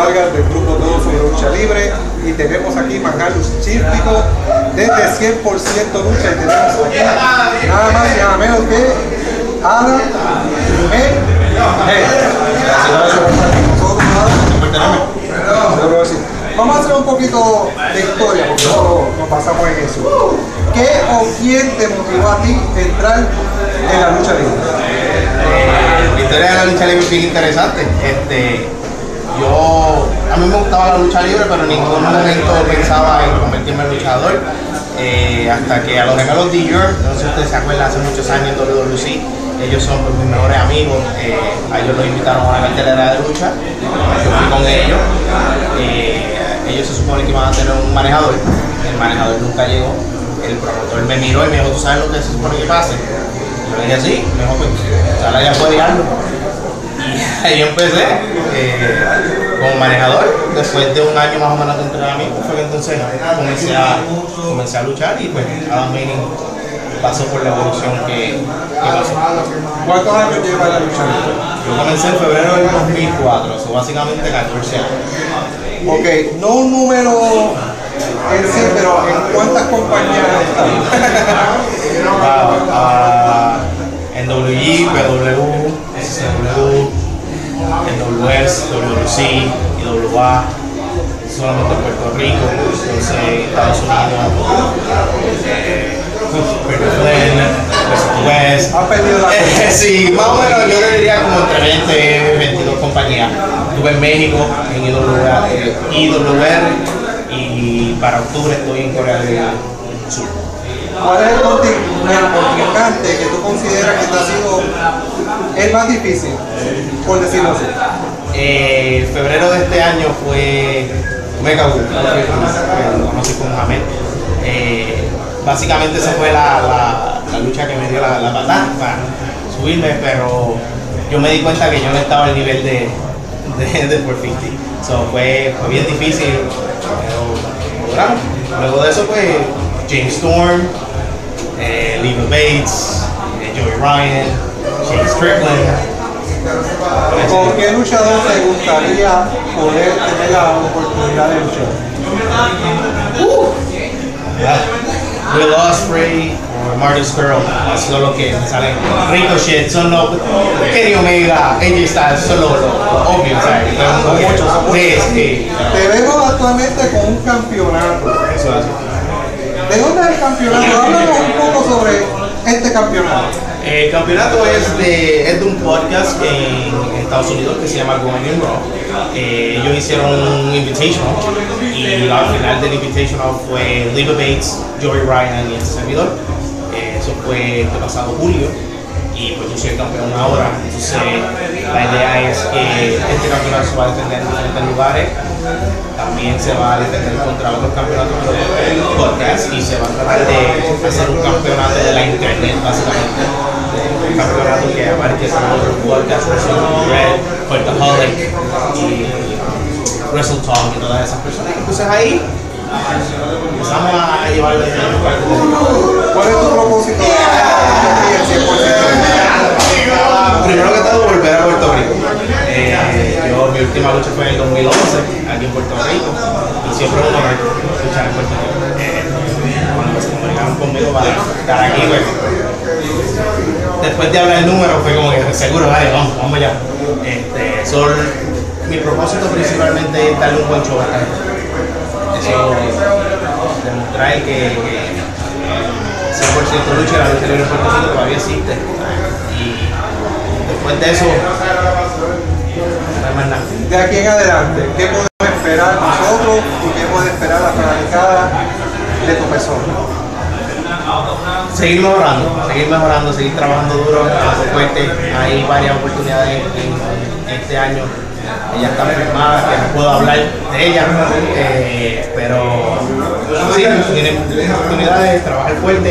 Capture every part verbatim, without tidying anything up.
Vargas del grupo Todo Sobre Lucha Libre y tenemos aquí Mangalus Chístico desde cien por ciento Lucha y tenemos aquí nada más y nada menos que Adam G. Vamos a hacer un poquito de historia porque no nos pasamos en eso. ¿Qué o quién te motivó a ti a entrar en la lucha libre? Eh, la historia de la lucha libre es bien interesante. Este, yo, a mí me gustaba la lucha libre, pero en ningún momento pensaba en convertirme en luchador. Eh, hasta que a los gemelos D. York, no sé si ustedes se acuerdan, hace muchos años en W W C, ellos son pues, mis mejores amigos. Eh, a ellos los invitaron a una cartelera de lucha. Yo fui con ellos. Eh, ellos se supone que iban a tener un manejador. El manejador nunca llegó. El promotor me miró y me dijo, ¿tú sabes lo que se supone que pase? Yo le dije, sí. Me dijo, pues, sala ya puede guiarlo. Y ahí empecé eh, como manejador. Después de un año más o menos de entrenamiento, fue que entonces comencé a, comencé a luchar y pues Adam Manning pasó por la evolución que, que pasó. ¿Cuántos años lleva la lucha libre? Yo comencé en febrero del dos mil cuatro, o sea, básicamente catorce años. Ok, no un número en sí, pero ¿en cuántas compañías están? uh, uh, en W G, P W, S W, en W S, W W C y W A, solamente en Puerto Rico, entonces Estados Unidos, eh, West, ¿Has perdido la eh, sí, más o menos yo diría como entre veinte, veintidós compañías. Estuve en México, en I W R y para octubre estoy en Corea del Sur. ¿Cuál es el contrincante que tú consideras que te ha sido el más difícil, por decirlo así? Eh, febrero de este año fue Mega Wood, lo conocí con Mohamed. Eh, básicamente esa fue la, la, la lucha que me dio la, la patada para subirme, pero yo me di cuenta que yo no estaba al nivel de, de, de cuatrocientos cincuenta. So, fue, fue bien difícil, pero logramos. Luego de eso, pues, James Storm, eh, Leva Bates, eh, Joey Ryan, Shane Strickland. ¿Con qué luchador te gustaría poder tener la oportunidad de luchar? Uh, Will Ospreay o Marty Scurll, son los que me salen. Ricochet, son los Kenny Omega, A J Styles, son los obvios, ¿sabes? Son muchos, son muchos. Sí, sí. Te vemos actualmente con un campeonato. Eso es. ¿De dónde es el campeonato? Háblanos un poco sobre este campeonato. El campeonato es de, es de un podcast en, en Estados Unidos que se llama Going in Raw. Eh, ellos hicieron un invitational y al final del invitational fue Leva Bates, Joey Ryan y este servidor. Eh, eso fue este pasado julio y pues yo soy el campeón ahora. Entonces la idea es que este campeonato se va a defender en diferentes lugares. También se va a defender contra otros campeonatos de podcast y se va a tratar de hacer un campeonato de la internet básicamente. Un campeonato que abarque con otros podcasts, Red, Cultaholic y Wrestle Talk y todas esas personas. Entonces ahí empezamos a llevar la diferentes partes. ¿Cuál es tu propósito de cien por ciento? Primero que todo, volver a Puerto Rico. Eh, yo, mi última lucha fue en el dos mil once, aquí en Puerto Rico, y siempre es un honor luchar en Puerto Rico. Eh, cuando se comunicaron conmigo para estar aquí, pues, después de hablar el número, fue como que seguro, dale, vamos, vamos ya. Este, son, mi propósito principalmente es darle un buen show a esta gente. Eso, demostrar que, que cien por ciento lucha, la lucha libre en Puerto Rico todavía existe. Y después de eso, no hay más nada. De aquí en adelante, ¿qué podemos esperar nosotros y qué puede esperar la fanaticada de tu persona? Seguir mejorando, seguir mejorando, seguir trabajando duro, fuerte. Hay varias oportunidades en, en este año. Ellas están firmadas, que no puedo hablar de ellas, eh, pero sí, tienen oportunidades, trabajar fuerte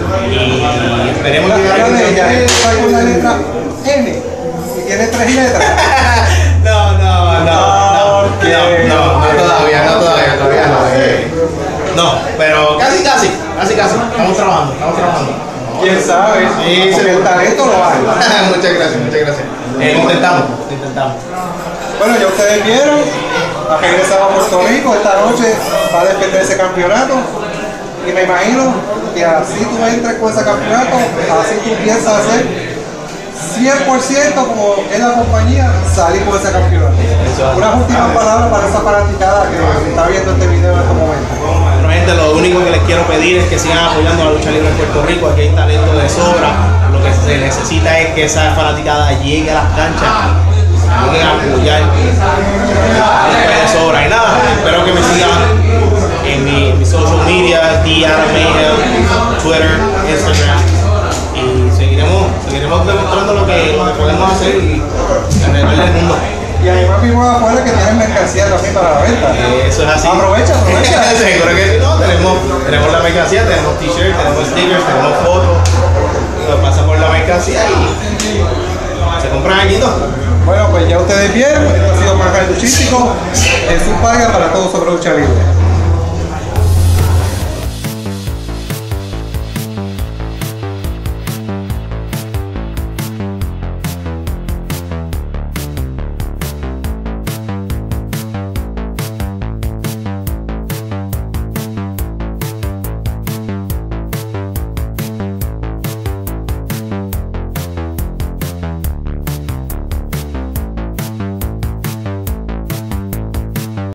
y esperemos La llegar cara a de ella está con la letra N y tiene tres letras. No, no, no, no, no, no, no todavía, no todavía, todavía no. Eh, no, pero casi, casi, casi, casi. Estamos trabajando, estamos trabajando. ¿Quién sabe? Sí, Porque el talento lo hay. Muchas gracias, muchas gracias. Eh, lo intentamos, lo intentamos. Bueno, ya ustedes vieron va a regresar a Puerto Rico esta noche, va a defender ese campeonato. Y me imagino que así tú entres con ese campeonato, así tú piensas hacer cien por ciento como es la compañía, salir con ese campeonato. Unas últimas palabras para esa fanaticada que está viendo este video en estos momentos. Bueno, gente, lo único que les quiero pedir es que sigan apoyando la lucha libre en Puerto Rico. Aquí hay talento de sobra. Lo que se necesita es que esa fanaticada llegue a las canchas, lleguen a apoyar de sobra. Y nada, espero que me sigan en mi, en mi social media, D Adam Mayhem, Twitter, Instagram. Y seguiremos, seguiremos demostrando lo que, lo que podemos hacer y ganar el mundo. Y además vimos afuera que tienen mercancía también para la venta. Eh, eso es así. Aprovecha, aprovecha. Seguro que sí, no, tenemos, tenemos la mercancía, tenemos t-shirts, tenemos stickers, tenemos fotos. Lo pasa por la mercancía y se compran aquí, ¿no? Bueno, pues ya ustedes vieron, esto ha sido Manjar Luchístico, en su paga para todo sobre lucha libre.